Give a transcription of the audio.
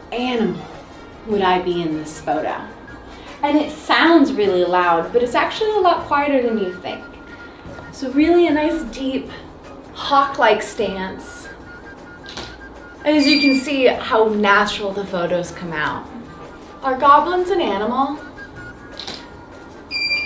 animal would I be in this photo? And it sounds really loud, but it's actually a lot quieter than you think. So really a nice deep hawk-like stance. As you can see how natural the photos come out. Are goblins an animal?